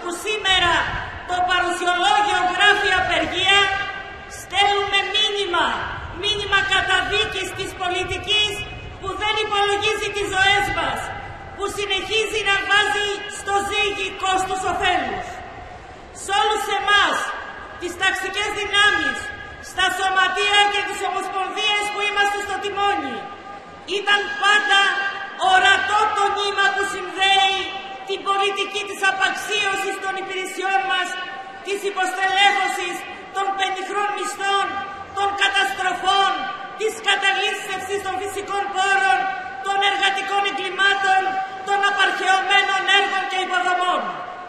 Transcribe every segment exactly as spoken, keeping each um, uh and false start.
που σήμερα το παρουσιολόγιο γράφει απεργία, στέλνουμε μήνυμα, μήνυμα καταδίκης της πολιτικής που δεν υπολογίζει τις ζωές μας, που συνεχίζει να βάζει στο ζύγι κόστους ωφέλους. Σ' όλους εμάς, τις ταξικές δυνάμεις, στα σωματεία και τις ομοσπονδίες που είμαστε στο τιμόνι, ήταν πάντα ορατό το νήμα που συνδέει την πολιτική της απαξίωσης των υπηρεσιών μας, της υποστελέχωσης των πενιχρών μισθών, των καταστροφών, της καταλήψευσης των φυσικών πόρων, των εργατικών εγκλημάτων, των απαρχαιωμένων έργων και υποδομών.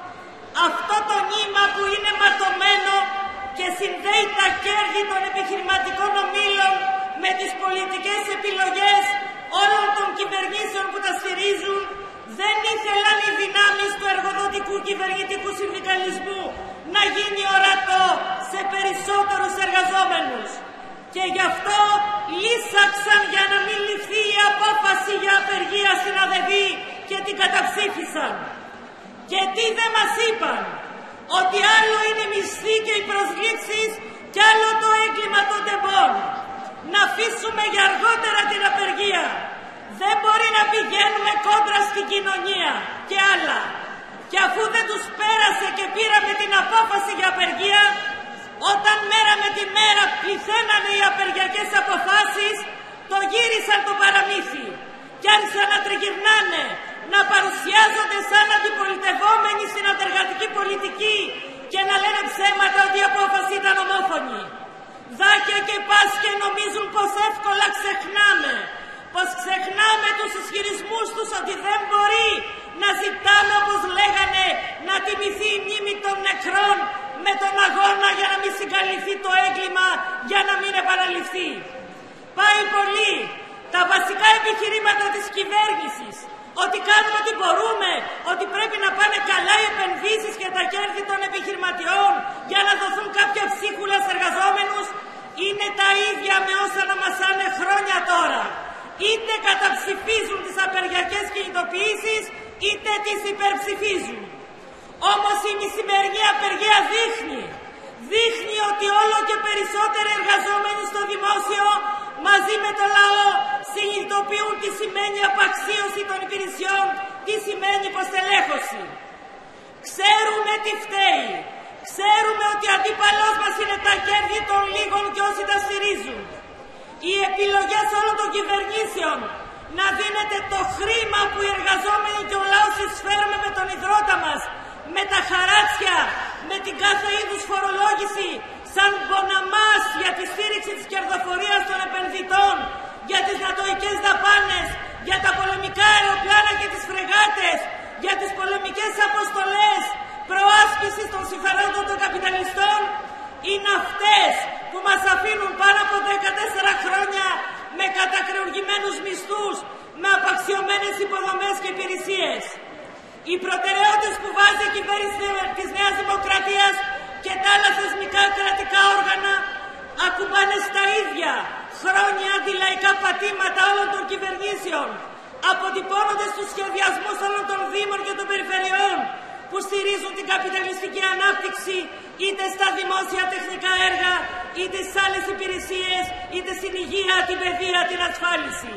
Αυτό το νήμα που είναι ματωμένο και συνδέει τα κέρδη των επιχειρηματικών ομίλων με τις πολιτικές επιλογές όλων των κυβερνήσεων που τα στηρίζουν, δεν ήθελαν οι δυνάμεις του εργοδοτικού κυβερνητικού συνδικαλισμού να γίνει ορατό σε περισσότερους εργαζόμενους. Και γι' αυτό λύσαξαν για να μην ληφθεί η απόφαση για απεργία στην ΑΔΕΒΗ και την καταψήφισαν. Και τι δεν μας είπαν? Ότι άλλο είναι η μισθή και οι προσλήψεις και άλλο το έγκλημα των τεμπών. Να αφήσουμε για αργότερα την απεργία. Δεν μπορεί να πηγαίνουμε κόντρα στην κοινωνία και άλλα. Και αφού δεν τους πέρασε και πήραμε την απόφαση για απεργία, όταν μέρα με τη μέρα πληθαίνανε οι απεργιακές αποφάσεις, το γύρισαν το παραμύθι και άρχισαν να τριγυρνάνε, να παρουσιάζονται σαν αντιπολιτευόμενοι στην αντεργατική πολιτική και να λένε ψέματα ότι η απόφαση ήταν ομόφωνη. Δάκια και πας και νομίζουν πως εύκολα ξεχνάμε. Πως ξεχνάμε τους ισχυρισμούς τους ότι δεν μπορεί να ζητάμε, όπως λέγανε, να τιμηθεί η μνήμη των νεκρών με τον αγώνα για να μην συγκαλυφθεί το έγκλημα, για να μην επαναληφθεί. Πάει πολύ. Τα βασικά επιχειρήματα της κυβέρνησης, ότι κάνουμε ό,τι μπορούμε, ότι πρέπει να πάνε καλά οι επενδύσεις και τα κέρδη των επιχειρηματιών για να δοθούν κάποια ψίχουλα σε εργαζόμενους, είναι τα ίδια με όσα να μασάνε χρόνια τώρα. Είτε καταψηφίζουν τις απεργιακές κινητοποιήσεις, είτε τις υπερψηφίζουν. Όμως η μεσημερινή απεργία δείχνει, δείχνει ότι όλο και περισσότεροι εργαζόμενοι στο δημόσιο, μαζί με το λαό, συνειδητοποιούν τι σημαίνει απαξίωση των υπηρεσιών, τι σημαίνει υποστελέχωση. Ξέρουμε τι φταίει. Ξέρουμε ότι αντίπαλός μας είναι τα κέρδη των λίγων και όσοι τα στηρίζουν. Οι επιλογές όλων των κυβερνήσεων να δίνεται το χρήμα που οι εργαζόμενοι και ο λαός εισφέρουμε με τον ιδρώτα μας, με τα χαράτσια, με την κάθε είδους φορολόγηση, σαν μποναμάς για τη στήριξη της κερδοφορίας των επενδυτών, για τις νατοικές δαπάνες, για τα πολεμικά αεροπλάνα και τις φρεγάτες, για τις πολεμικές αποστολές, προάσπισης των συμφερόντων των καπιταλιστών, είναι αυτές που μας αφήνουν πάνω από δεκατέσσερα χρόνια με κατακρεουργημένους μισθούς, με απαξιωμένες υποδομές και υπηρεσίες. Οι προτεραιότητες που βάζει η κυβέρνηση της Νέας Δημοκρατίας και τα άλλα θεσμικά κρατικά όργανα ακουμπάνε στα ίδια χρόνια αντιλαϊκά πατήματα όλων των κυβερνήσεων, αποτυπώνονται στους σχεδιασμούς όλων των δήμων και των περιφερειών που στηρίζουν την καπιταλιστική ανάπτυξη είτε στα δημόσια τεχνικά έργα, είτε στις άλλες υπηρεσίες, είτε στην υγεία, την παιδεία, την ασφάλιση.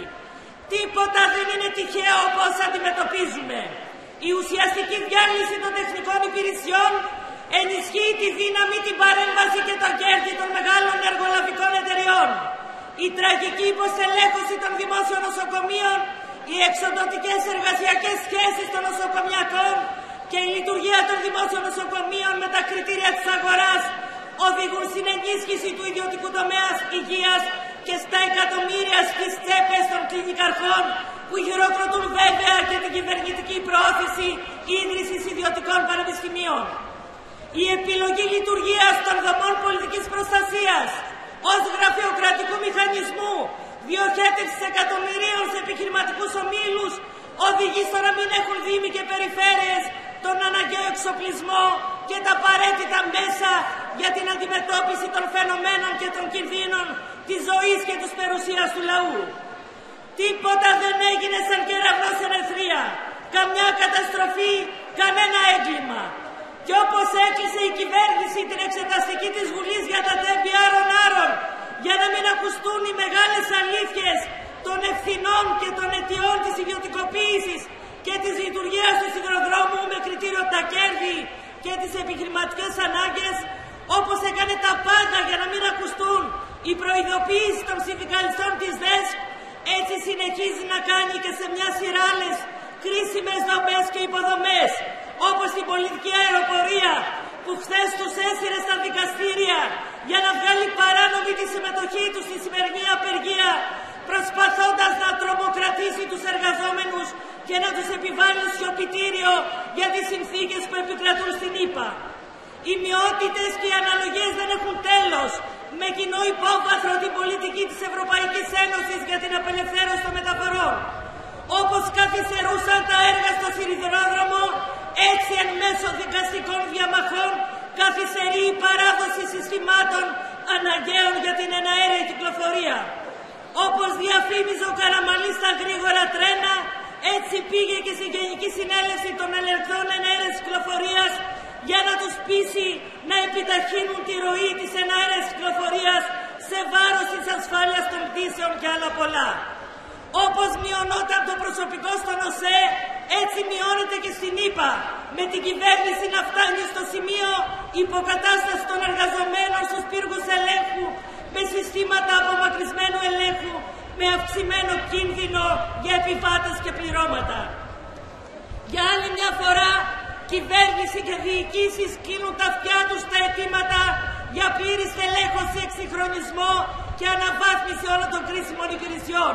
Τίποτα δεν είναι τυχαίο όπως αντιμετωπίζουμε. Η ουσιαστική διάλυση των τεχνικών υπηρεσιών ενισχύει τη δύναμη, την παρέμβαση και τα κέρδη των μεγάλων εργολαβικών εταιριών. Η τραγική υποστελέχωση των δημόσιων νοσοκομείων, οι εξοντωτικές εργασιακές σχέσεις των νοσοκομιακών και η λειτουργία των δημόσιων νοσοκομείων με τα κριτήρια της αγοράς οδηγούν στην ενίσχυση του ιδιωτικού τομέα υγείας και στα εκατομμύρια στις τσέπες των κλινικαρχών που χειροκροτούν βέβαια και την κυβερνητική προώθηση ίδρυσης ιδιωτικών πανεπιστημίων. Η επιλογή λειτουργίας των δομών πολιτικής προστασίας ως γραφειοκρατικού μηχανισμού διοχέτευσης εκατομμυρίων σε επιχειρηματικούς ομίλους οδηγεί στο να μην έχουν δήμοι και περιφέρειες τον αναγκαίο εξοπλισμό και τα απαραίτητα μέσα για την αντιμετώπιση των φαινομένων και των κινδύνων της ζωής και της περιουσίας του λαού. Τίποτα δεν έγινε σαν κεραυνός εν αιθρία. Καμιά καταστροφή, κανένα έγκλημα. Κι Και όπως έκλεισε η κυβέρνηση την εξεταστική της Βουλής για τα τέμπη άρων-άρων, για να μην ακουστούν οι μεγάλες αλήθειες των ευθυνών και των αιτιών της ιδιωτικοποίησης και της λειτουργίας του σιδηροδρόμου με κριτήριο τα κέρδη και τις επιχειρηματικές ανάγκες, όπως έκανε τα πάντα για να μην ακουστούν οι προειδοποιήσεις των συνδικαλιστών της ΔΕΣΚ, έτσι συνεχίζει να κάνει και σε μια σειρά άλλες κρίσιμες δομές και υποδομές, όπως την πολιτική αεροπορία που χθες τους έσυρε στα δικαστήρια για να βγάλει παράνομη τη συμμετοχή του στη σημερινή απεργία, προσπαθώντας να τρομοκρατήσει τους εργαζόμενους και να τους επιβάλλει σιωπητήριο για τις συνθήκες που επικρατούν στην ΗΠΑ. Οι μειότητες και οι αναλογίες δεν έχουν τέλος, με κοινό υπόβαθρο την πολιτική της Ευρωπαϊκής Ένωσης για την απελευθέρωση των μεταφορών. Όπως καθυστερούσαν τα έργα στο σιδηρόδρομο, έτσι εν μέσω δικαστικών διαμαχών καθυστερεί η παράδοση συστημάτων αναγκαίων για την εναέρια κυκλοφορία. Όπως διαφήμιζε ο Καραμανλής στα γρήγορα τρένα, έτσι πήγε και στη Γενική Συνέλευση των Ελεγκτών Εναέρειας Κυκλοφορίας για να τους πείσει να επιταχύνουν τη ροή της εναέρειας κυκλοφορίας σε βάρος της ασφάλειας των πτήσεων και άλλα πολλά. Όπως μειωνόταν το προσωπικό στον ΟΣΕ, έτσι μειώνεται και στην ΗΠΑ, με την κυβέρνηση να φτάνει στο σημείο υποκατάσταση των εργαζομένων στους πύργους ελέγχου, με συστήματα απομακρυσμένου ελέγχου, με αυξημένο κίνδυνο για επιβάτες και πληρώματα. Για άλλη μια φορά, κυβέρνηση και διοικήσεις κλείνουν τα αυτιά τους στα αιτήματα για πλήρη στελέχωση, εξυγχρονισμό και αναβάθμιση όλων των κρίσιμων υπηρεσιών.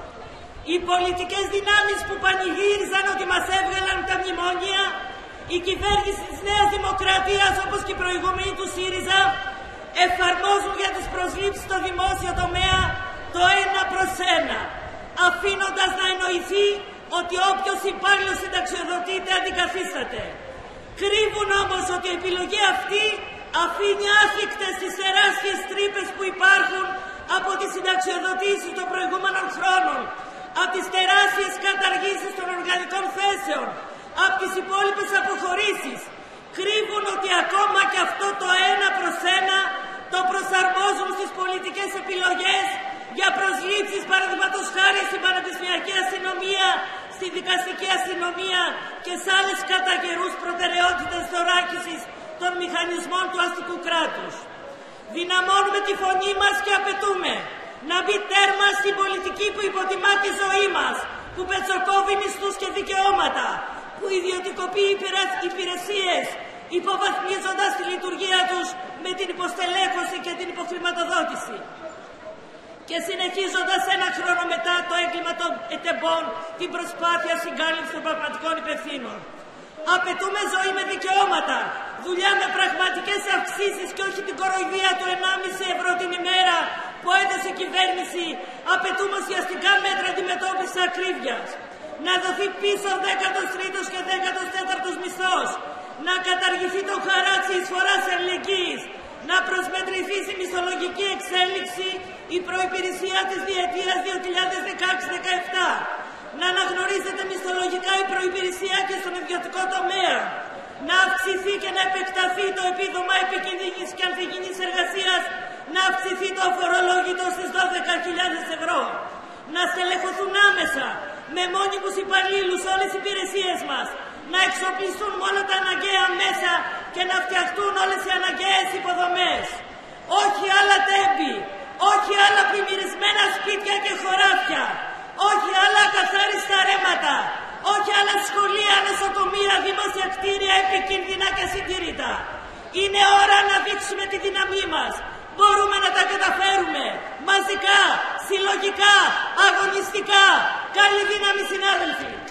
Οι πολιτικές δυνάμεις που πανηγύριζαν ότι μας έβγαλαν τα μνημόνια, η κυβέρνηση της Νέας Δημοκρατίας όπως και η προηγούμενη του ΣΥΡΙΖΑ, εφαρμόζουν για τις προσλήψεις στο δημόσιο τομέα το ένα προς ένα, αφήνοντας να εννοηθεί ότι όποιος υπάλληλος συνταξιοδοτείται αντικαθίσταται. Κρύβουν όμως ότι η επιλογή αυτή αφήνει άθικτες τις τεράστιες τρύπες που υπάρχουν από τις συνταξιοδοτήσεις των προηγούμενων χρόνων, από τις τεράστιες καταργήσεις των οργανικών θέσεων, από τις υπόλοιπες αποχωρήσεις. Κρύβουν ότι ακόμα και αυτό το ένα προς ένα το προσαρμόζουν στις πολιτικές επιλογές για προσλήψεις, παραδείγματος χάρη στην πανεπιστημιακή αστυνομία, στη δικαστική αστυνομία και σε άλλες κατά καιρούς προτεραιότητες θωράκισης των μηχανισμών του αστικού κράτους. Δυναμώνουμε τη φωνή μας και απαιτούμε να μπει τέρμα στην πολιτική που υποτιμά τη ζωή μας, που πετσοκόβει μισθούς και δικαιώματα, που ιδιωτικοποιεί υπηρεσίες, υποβαθμίζοντας τη λειτουργία τους με την υποστελέχωση και την υποχρηματοδότηση. Και συνεχίζοντας ένα χρόνο μετά το έγκλημα των εταιμπών, την προσπάθεια συγκάλυψης των πραγματικών υπευθύνων. Απαιτούμε ζωή με δικαιώματα, δουλειά με πραγματικές αυξήσεις και όχι την κοροϊδία του ενάμιση ευρώ την ημέρα που έδωσε η κυβέρνηση. Απαιτούμε ουσιαστικά μέτρα αντιμετώπισης ακρίβειας. Να δοθεί πίσω δέκατος τρίτος και δέκατος τέταρτος μισθός. Να καταργηθεί το χαράτσι εισφοράς αλληλεγγύης. Να προσμετρηθεί στη μισθολογική εξέλιξη η προϋπηρεσία της διετίας δύο χιλιάδες δεκαέξι δεκαεπτά. Να αναγνωρίζεται μισθολογικά η προϋπηρεσία και στον ιδιωτικό τομέα. Να αυξηθεί και να επεκταθεί το επίδομα επικίνδυνης και ανθυγιεινής εργασίας. Να αυξηθεί το αφορολόγητο στις δώδεκα χιλιάδες ευρώ. Να στελεχωθούν άμεσα με μόνιμους υπαλλήλους όλες οι υπηρεσίες μας. Να εξοπλιστούν όλα τα αναγκαία μέσα και να φτιαχτούν όλες οι αναγκαίες υποδομές. Όχι άλλα τέμπη, όχι άλλα πλημμυρισμένα σπίτια και χωράφια, όχι άλλα καθάριστα ρέματα, όχι άλλα σχολεία, νοσοκομεία, δημόσια κτίρια επικίνδυνα και συντήρητα. Είναι ώρα να δείξουμε τη δύναμή μας. Μπορούμε να τα καταφέρουμε. Μαζικά, συλλογικά, αγωνιστικά. Καλή δύναμη, συνάδελφοι.